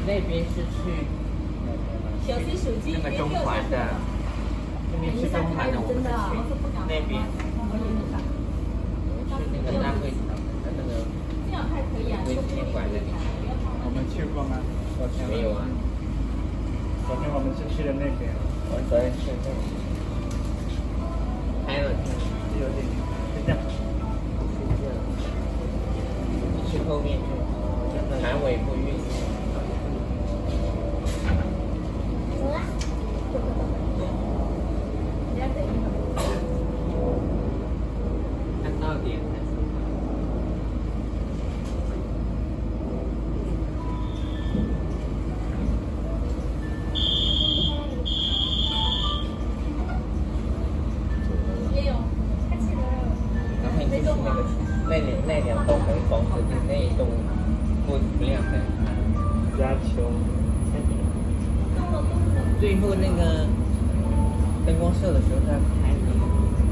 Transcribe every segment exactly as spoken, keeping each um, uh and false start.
那边是去小心手机那个中环的，这边是中环的，我们是去那边，去那个大会堂的那个微宾馆那里。 我们去过吗？昨天没有啊。 昨天我们是去的那边。 我们昨天去那里，拍了， 有点，就这样。 去后面去，南尾不运。 走啊！你要等一会儿。 看到点才出发。 也有，开启了。 然后就是那个那两那两栋门房子的那一栋不不亮的。 压球。 最后那个灯光秀的时候在拍那个。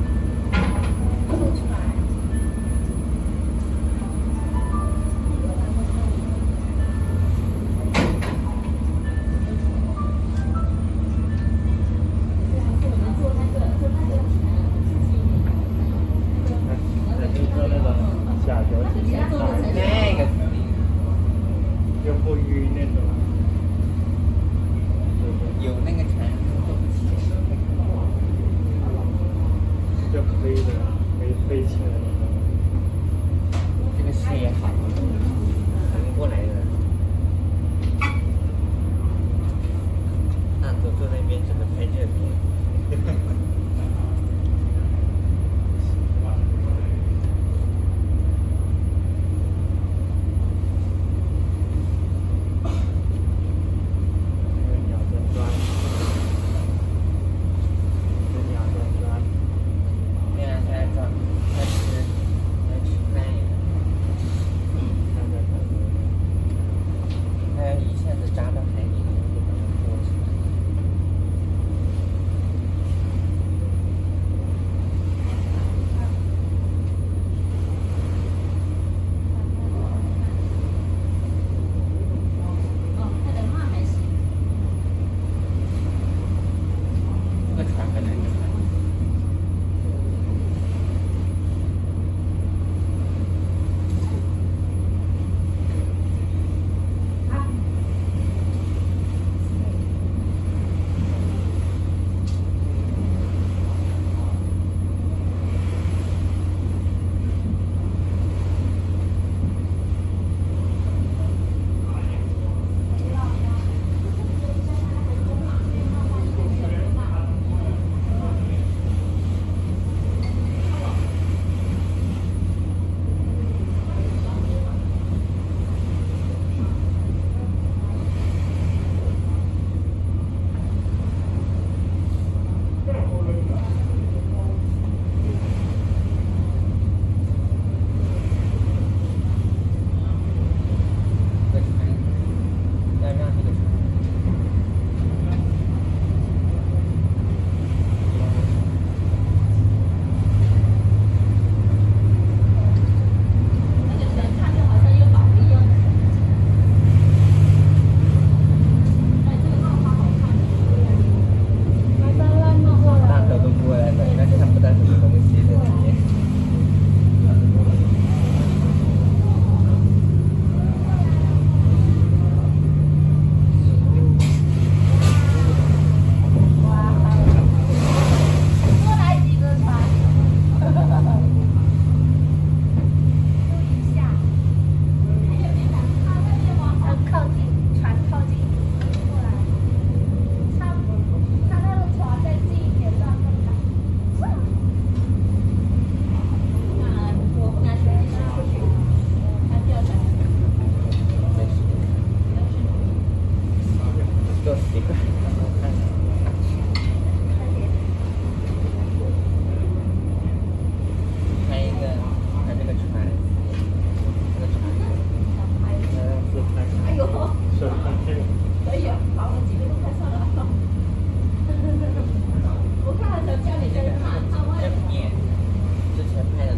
那个又不晕那种。 有那个船就可以的，可以飞起来。 这个视野好，横过来的。那坐坐那边只能拍这边。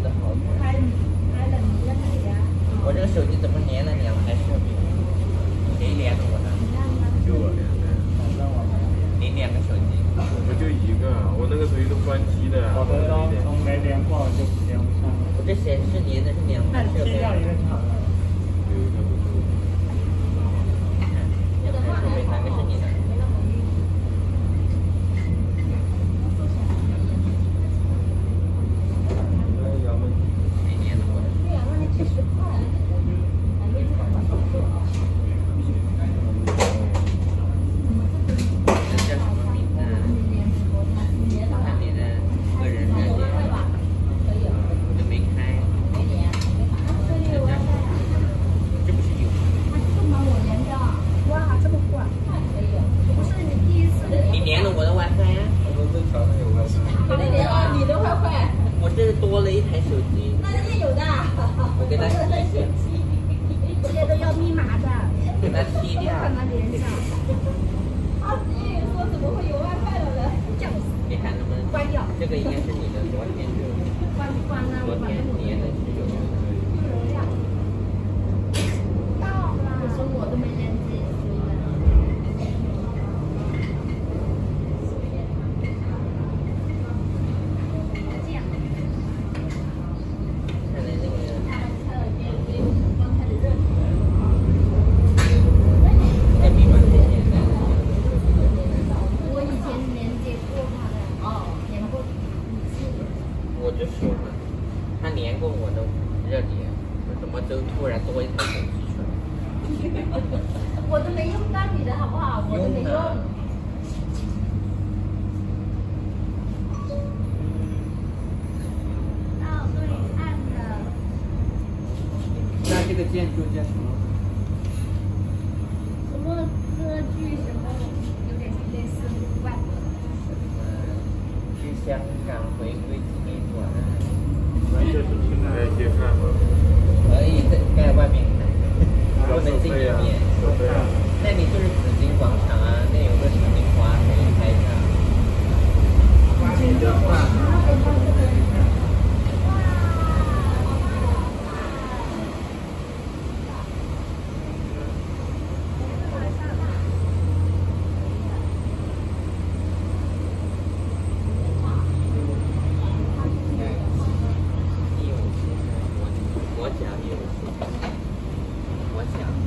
手机怎么连了两台设备？ 谁连的我的？ 就我连的。 你两个手机？ 我就一个，我那个手机都关机的。 我的都从没连过就连不上了。 我这显示你的是两个设备。 踢掉一个就好了。 有一个不是我。 两个设备，哪个是你的？谁连的我的？ 对啊，那还七十块。哎，这个好做啊。 这叫什么名字？看你的个人热点。我就没开。这不是有吗？ 哇，这么贵！不是你第一次连。 你连了我的 WiFi 呀？ 我正常的有 WiFi。 你连了你的 WiFi。 我这多了一台手机。 那你也有的。 我给它踢掉。 这些都要密码的。 给它踢掉。 把它连上。阿子也说怎么会有 WiFi 了呢？这样子。 你看能不能关掉？ 这个应该是你的，昨天就关不关呢？ 昨天连的是有的。 到了。可是我都没连自己输的。这样。 看来那个在密码这些的。 我以前连接过他的，哦，连过五次。 我就说嘛，他连过我的热点，为什么就突然多一台手机出来？ 我都没用到你的好不好？我都没用。到对岸的。 那这个建筑叫什么？ 什么歌剧什么，有点类似外国的。 呃，去香港回归纪念馆。 那就是去那可以去看吗？ 可以在在外面看，不能进里面。 手对啊。 那你就是紫金广场啊，那有个水晶花可以拍照。 金针花。 我讲也有，我讲。